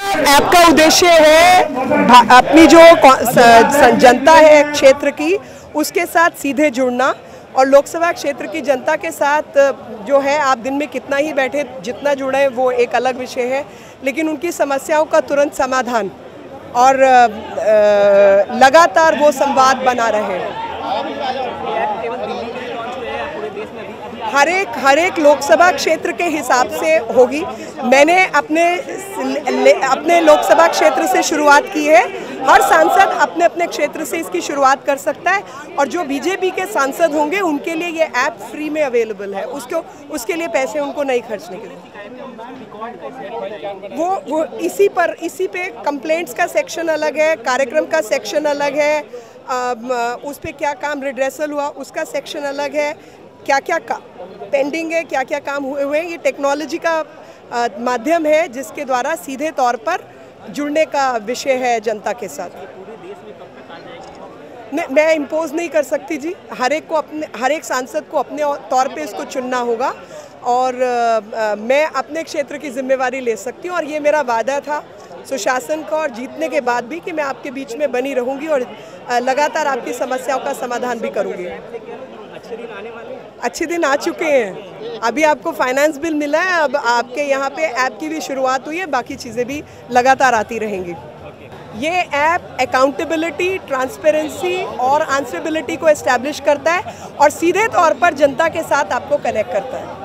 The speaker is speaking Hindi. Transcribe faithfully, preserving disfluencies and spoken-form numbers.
ऐप का उद्देश्य है अपनी जो जनता है क्षेत्र की उसके साथ सीधे जुड़ना और लोकसभा क्षेत्र की जनता के साथ जो है आप दिन में कितना ही बैठे जितना जुड़े वो एक अलग विषय है, लेकिन उनकी समस्याओं का तुरंत समाधान और लगातार वो संवाद बना रहे हैं। हर एक हर एक लोकसभा क्षेत्र के हिसाब से होगी। मैंने अपने अपने लोकसभा क्षेत्र से शुरुआत की है। हर सांसद अपने अपने क्षेत्र से इसकी शुरुआत कर सकता है और जो बीजेपी के सांसद होंगे उनके लिए ये ऐप फ्री में अवेलेबल है। उसको उसके लिए पैसे उनको नहीं खर्चने के लिए वो वो इसी पर इसी पे कंप्लेंट्स का सेक्शन अलग है, कार्यक्रम का सेक्शन अलग है, उस पर क्या काम रिड्रेसल हुआ उसका सेक्शन अलग है, क्या क्या का पेंडिंग है, क्या क्या काम हुए हुए हैं। ये टेक्नोलॉजी का आ, माध्यम है जिसके द्वारा सीधे तौर पर जुड़ने का विषय है जनता के साथ। नहीं, मैं इम्पोज नहीं कर सकती जी। हर एक को अपने हर एक सांसद को अपने तौर पे इसको चुनना होगा और आ, मैं अपने क्षेत्र की जिम्मेवारी ले सकती हूँ और ये मेरा वादा था सुशासन का और जीतने के बाद भी कि मैं आपके बीच में बनी रहूँगी और लगातार आपकी समस्याओं का समाधान भी करूँगी। अच्छे दिन आने वाले हैं? अच्छे दिन आ चुके हैं। अभी आपको फाइनेंस बिल मिला है, अब आपके यहाँ पे ऐप की भी शुरुआत हुई है, बाकी चीज़ें भी लगातार आती रहेंगी। ये ऐप अकाउंटेबिलिटी, ट्रांसपेरेंसी और आंसरेबिलिटी को एस्टैब्लिश करता है और सीधे तौर पर जनता के साथ आपको कनेक्ट करता है।